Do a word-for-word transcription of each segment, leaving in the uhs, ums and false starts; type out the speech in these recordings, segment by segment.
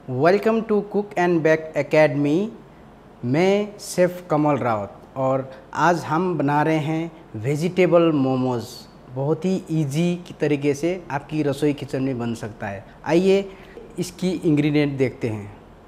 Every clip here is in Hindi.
Welcome to cook and bake academy. मैं शेफ़ कमल रावत और आज हम बना रहे हैं वेजिटेबल मोमोज़। बहुत ही इजी तरीके से आपकी रसोई किचन में बन सकता है। आइए इसकी इंग्रेडिएंट देखते हैं।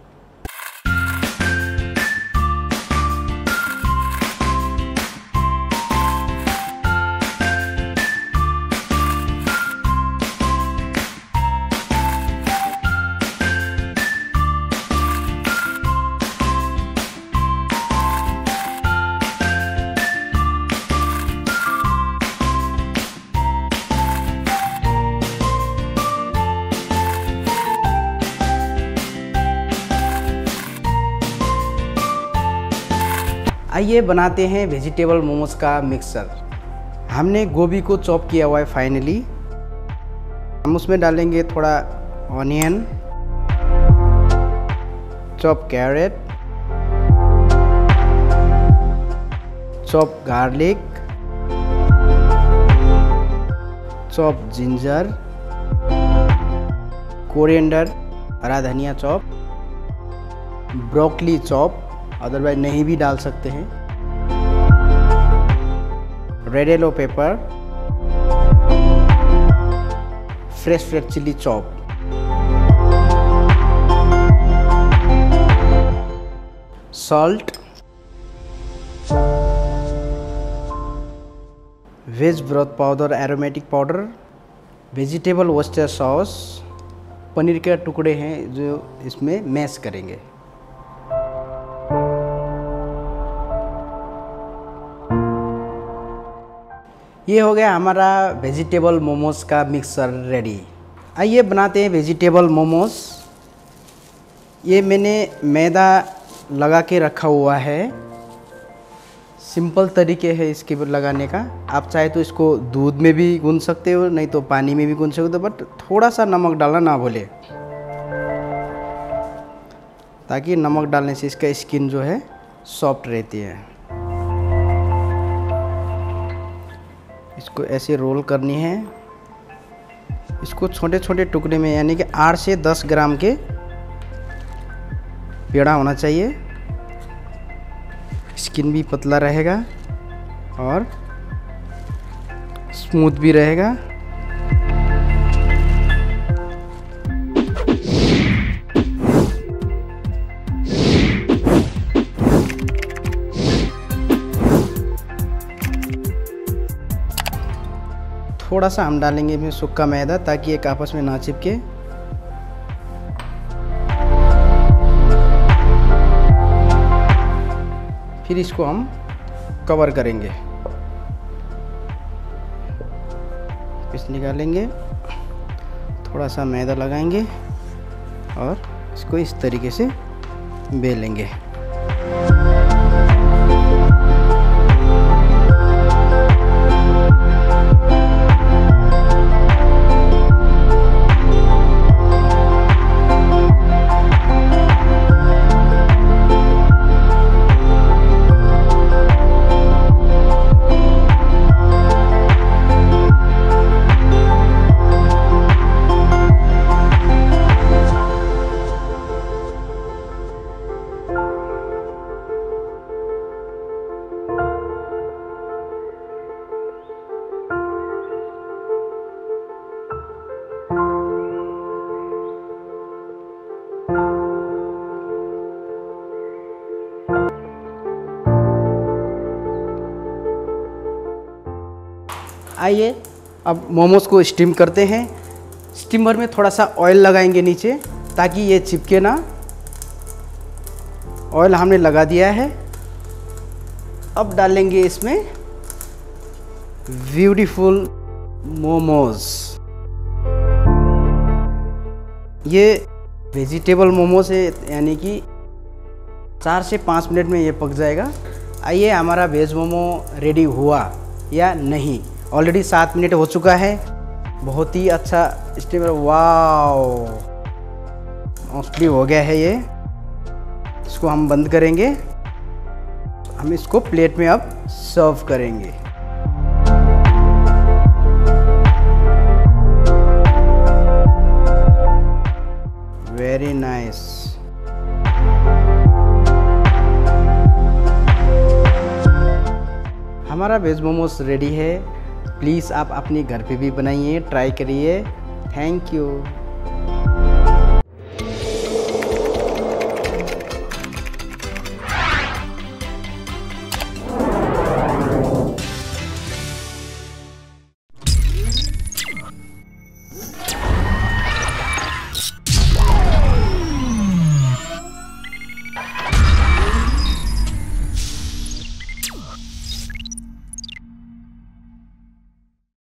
आइए बनाते हैं वेजिटेबल मोमोज़ का मिक्सर। हमने गोभी को चॉप किया हुआ है फाइनली। हम उसमें डालेंगे थोड़ा onion, chop carrot, chop garlic, chop ginger, coriander, हरा धनिया चॉप, ब्रोकली चॉप, अदरवाइज नहीं भी डाल सकते हैं, red yellow pepper, fresh red chilli chop, salt, veg broth powder, aromatic powder, vegetable worcester sauce, paneer के टुकड़े हैं जो इसमें मैश करेंगे। ये हो गया हमारा वेजिटेबल मोमोज़ का मिक्सर रेडी। आइए बनाते हैं वेजिटेबल मोमोज़। ये मैंने मैदा लगा के रखा हुआ है। सिंपल तरीके है इसके लगाने का। आप चाहे तो इसको दूध में भी गूंद सकते हो, नहीं तो पानी में भी गूंद सकते हो, बट थोड़ा सा नमक डालना ना भूले, ताकि नमक डालने से इसका स्किन जो है सॉफ्ट रहती है। इसको ऐसे रोल करनी है। इसको छोटे छोटे टुकड़े में, यानी कि आठ से दस ग्राम के पेड़ा होना चाहिए। स्किन भी पतला रहेगा और स्मूथ भी रहेगा। थोड़ा सा हम डालेंगे इसमें सूखा मैदा, ताकि एक आपस में ना चिपके। फिर इसको हम कवर करेंगे। पीस निकालेंगे, थोड़ा सा मैदा लगाएंगे और इसको इस तरीके से बेलेंगे। आइए अब मोमोज़ को स्टीम करते हैं। स्टीमर में थोड़ा सा ऑयल लगाएंगे नीचे, ताकि ये चिपके ना। ऑयल हमने लगा दिया है। अब डालेंगे इसमें ब्यूटीफुल मोमोज़। ये वेजिटेबल मोमोज़ है, यानी कि चार से पाँच मिनट में ये पक जाएगा। आइए हमारा वेज मोमो रेडी हुआ या नहीं। ऑलरेडी सात मिनट हो चुका है। बहुत ही अच्छा स्टीमर, वाओ, मोस्टली हो गया है ये। इसको हम बंद करेंगे। हम इसको प्लेट में अब सर्व करेंगे। Very nice. हमारा वेज मोमोज रेडी है। प्लीज़ आप अपने घर पे भी बनाइए, ट्राई करिए। Thank you.